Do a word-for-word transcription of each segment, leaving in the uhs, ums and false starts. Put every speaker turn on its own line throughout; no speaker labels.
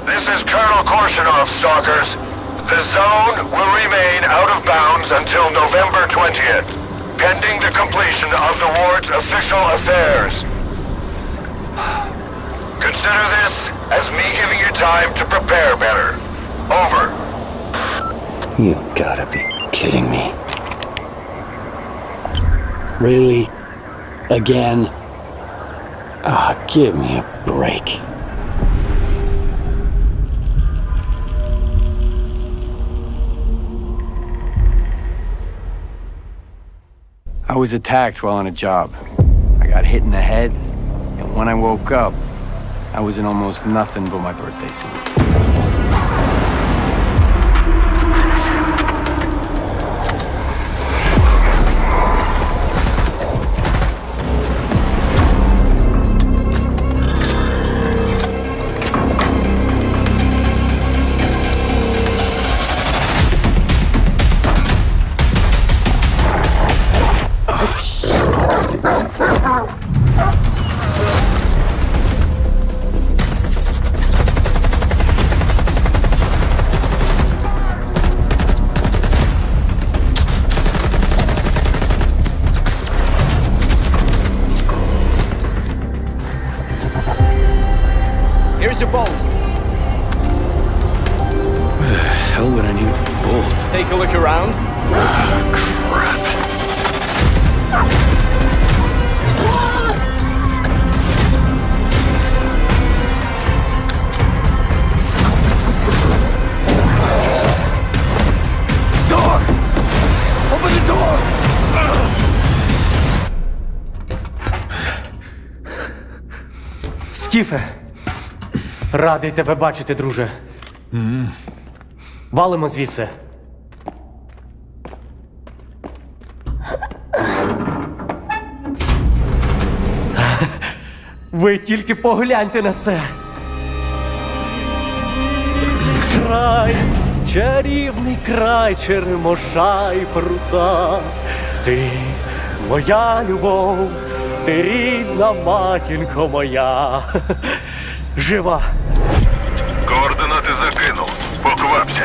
This is Colonel Korshinov, Stalkers. The zone will remain out of bounds until November twentieth, pending the completion of the ward's official affairs. Consider this as me giving you time to prepare better. Over.
You gotta be kidding me. Really? Again? Ah, oh, give me a break. I was attacked while on a job. I got hit in the head, and when I woke up, I was in almost nothing but my birthday suit.
Here's your bolt.
Why the hell would I need a bolt?
Take a look around.
Oh, crap. Door! Open the door!
Скіфе! Радий тебе бачити, друже.
Mm.
Валимо звідси. Ви тільки погляньте на це. Край, чарівний край черемоша і прута. Ти моя любов, ти рідна матінко моя. Жива.
Координати закинув. Поквапся.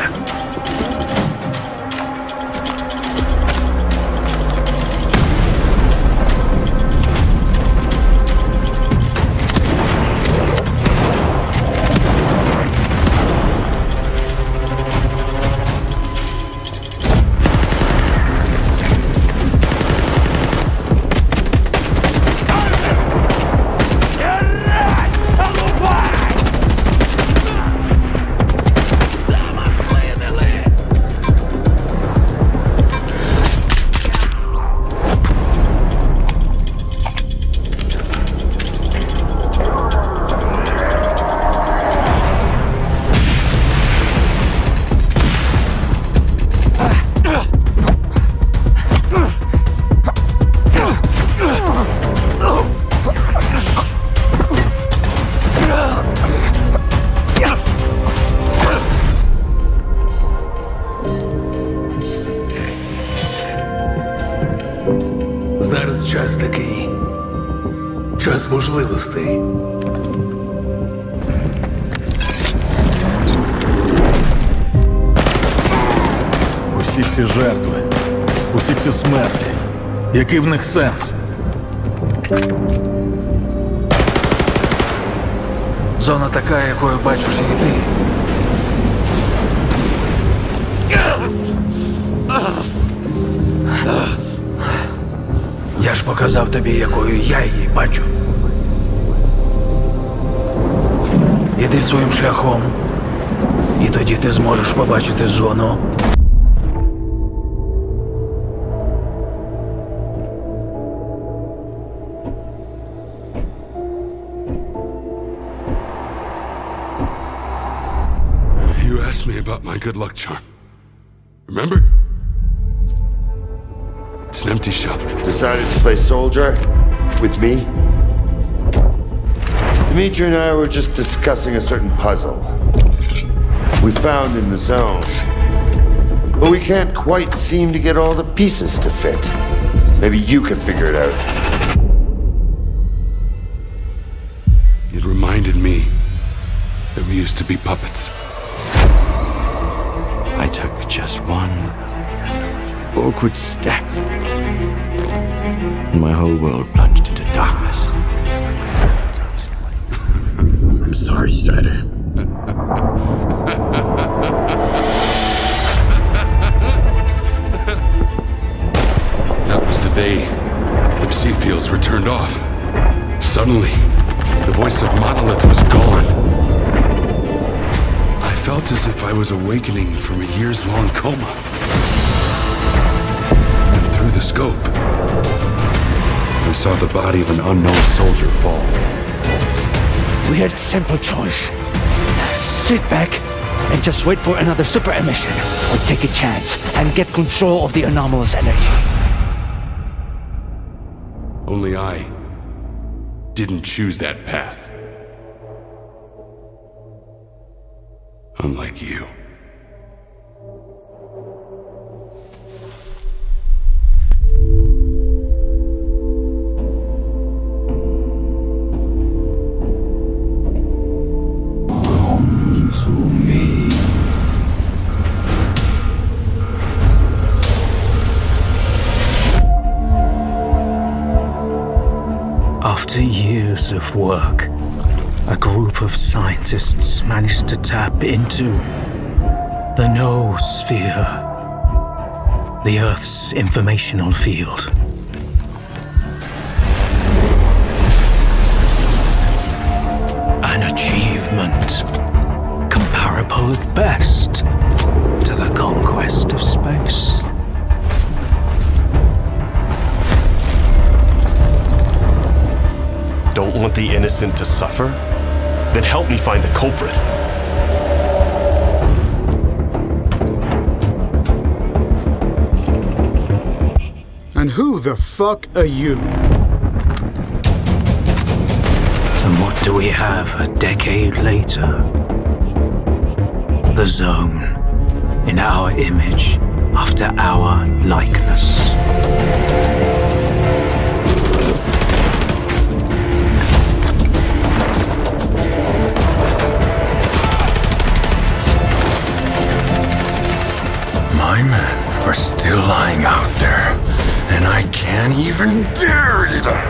Зараз час такий. Час можливостей. Усі ці жертви, усі ці смерті. Який в них сенс? Зона така, якою бачиш її ти. Я ж показав тобі, якою я її бачу. Іди своїм шляхом, і тоді ти зможеш побачити зону.
You asked me about my good luck charm. Remember? It's an empty shell.
Decided to play soldier with me? Dimitri and I were just discussing a certain puzzle we found in the zone. But we can't quite seem to get all the pieces to fit. Maybe you can figure it out.
It reminded me that we used to be puppets.
I took just one awkward step, and my whole world plunged into darkness. I'm sorry, Strider.
That was the day the psi fields were turned off. Suddenly, the voice of Monolith was gone. I felt as if I was awakening from a years-long coma. And through the scope, I saw the body of an unknown soldier fall.
We had a simple choice. Sit back and just wait for another super emission, or take a chance and get control of the anomalous energy.
Only I didn't choose that path. Unlike you.
After years of work, a group of scientists managed to tap into the noosphere, the Earth's informational field. An achievement comparable at best to the conquest of space.
Don't want the innocent to suffer? Then help me find the culprit.
And who the fuck are you?
And what do we have a decade later? The Zone, in our image, after our likeness.
My men are still lying out there, and I can't even bury them!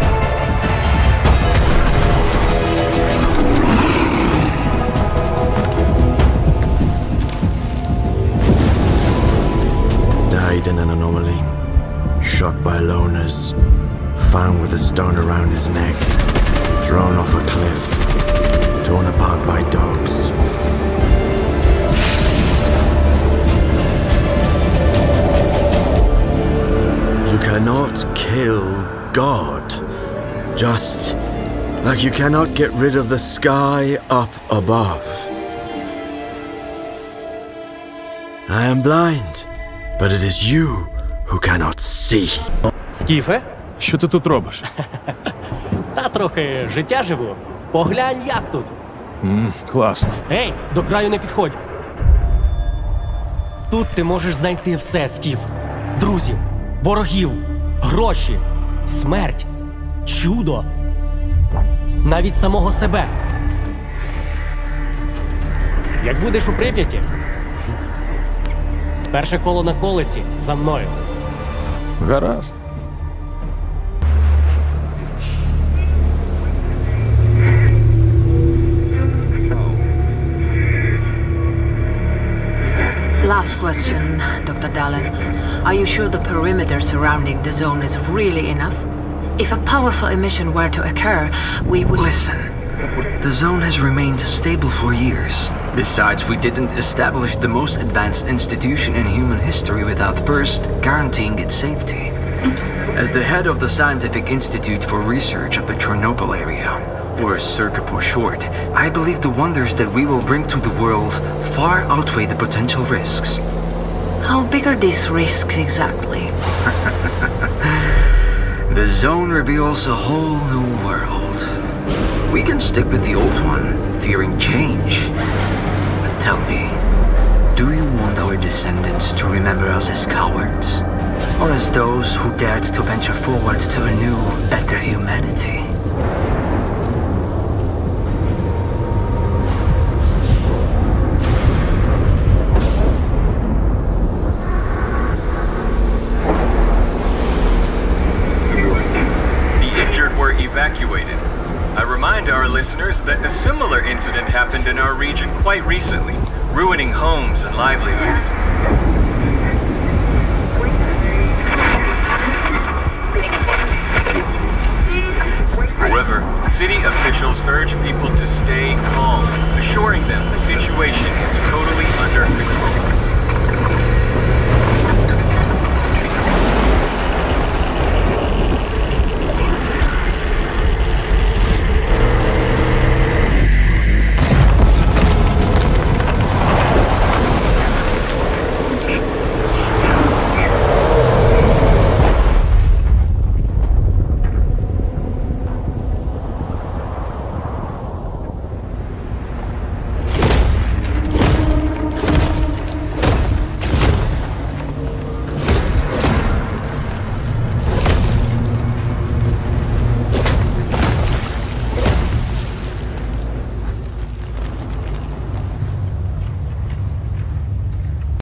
Died in an anomaly, shot by loners, found with a stone around his neck, thrown off a cliff, torn apart by dogs. You cannot kill God, just like you cannot get rid of the sky up above. I am blind, but it is you who cannot see.
Скіфе?
Що ти тут робиш?
Та трохи життя живу. Поглянь, як тут.
Ммм, класно.
Ей, до краю не підходь. Тут ти можеш знайти все, Скіф. Друзів, ворогів, гроші, смерть, чудо. Навіть самого себе. Як будеш у Прип'яті, перше коло на колесі за мною.
Гаразд.
Last question, Doctor Dallin. Are you sure the perimeter surrounding the zone is really enough? If a powerful emission were to occur, we would...
Listen, the zone has remained stable for years. Besides, we didn't establish the most advanced institution in human history without first guaranteeing its safety. As the head of the Scientific Institute for Research of the Chernobyl area, or CERCA for short, I believe the wonders that we will bring to the world far outweigh the potential risks.
How big are these risks exactly?
The zone reveals a whole new world. We can stick with the old one, fearing change. But tell me, do you want our descendants to remember us as cowards? Or as those who dared to venture forward to a new, better humanity?
were evacuated. I remind our listeners that a similar incident happened in our region quite recently, ruining homes and livelihoods. However, city officials urge people to stay calm, assuring them the situation is totally under control.